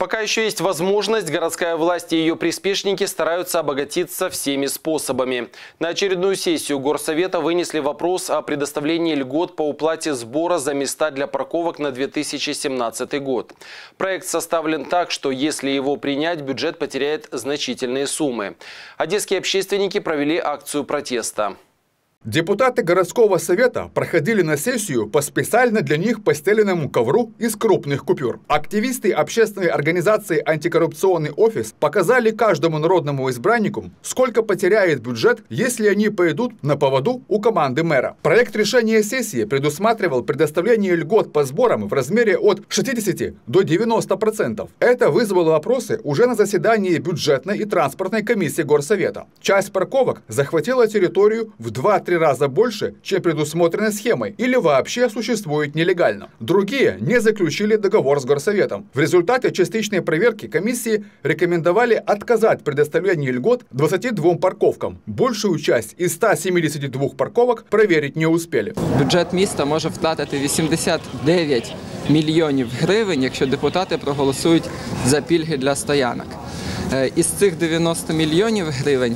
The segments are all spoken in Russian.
Пока еще есть возможность, городская власть и ее приспешники стараются обогатиться всеми способами. На очередную сессию Горсовета вынесли вопрос о предоставлении льгот по уплате сбора за места для парковок на 2017 год. Проект составлен так, что если его принять, бюджет потеряет значительные суммы. Одесские общественники провели акцию протеста. Депутаты городского совета проходили на сессию по специально для них постеленному ковру из крупных купюр. Активисты общественной организации «Антикоррупционный офис» показали каждому народному избраннику, сколько потеряет бюджет, если они пойдут на поводу у команды мэра. Проект решения сессии предусматривал предоставление льгот по сборам в размере от 60 до 90%. Это вызвало вопросы уже на заседании бюджетной и транспортной комиссии Горсовета. Часть парковок захватила территорию в 2-3 раза больше, чем предусмотрено схемой, или вообще существует нелегально. Другие не заключили договор с Горсоветом. В результате частичной проверки комиссии рекомендовали отказать в предоставлении льгот 22 парковкам. Большую часть из 172 парковок проверить не успели. Бюджет міста може втратити 89 мільйонів гривень, якщо депутати проголосують за пільги для стоянок. Із цих 90 мільйонів гривень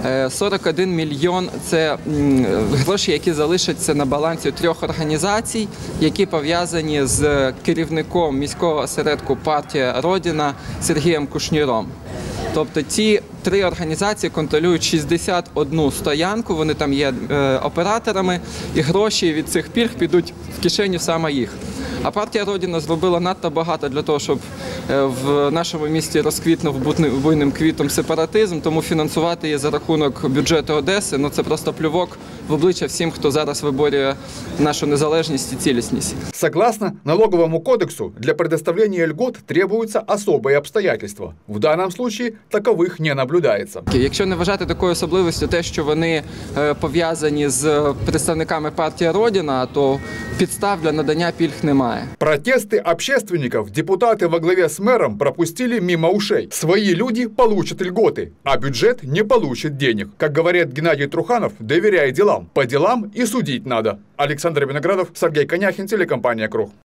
41 мільйон – це гроші, які залишаться на балансі 3 організацій, які пов'язані з керівником міського осередку «Партія Родина» Сергієм Кушніром. Тобто ці 3 організації контролюють 61 стоянку, вони там є операторами, і гроші від цих пільг підуть в кишеню саме їх. А партія «Родина» зробила надто багато для того, щоб в нашому місті розквітнув буйним квітом сепаратизм, тому фінансувати її за рахунок бюджету Одеси – це просто плювок в обличчя всім, хто зараз виборює нашу незалежність і цілісність. Согласно налоговому кодексу, для предоставления льгот требуются особые обстоятельства. В данном случае таковых не наблюдается. Якщо не вважати такою особливістю те, що вони пов'язані з представниками партії «Родина», то підстав для надання пільг немає. Протесты общественников депутаты во главе с мэром пропустили мимо ушей. Свои люди получат льготы, а бюджет не получит денег. Как говорит Геннадий Труханов, доверяй делам. По делам и судить надо. Александр Виноградов, Сергей Коняхин, телекомпания «Круг».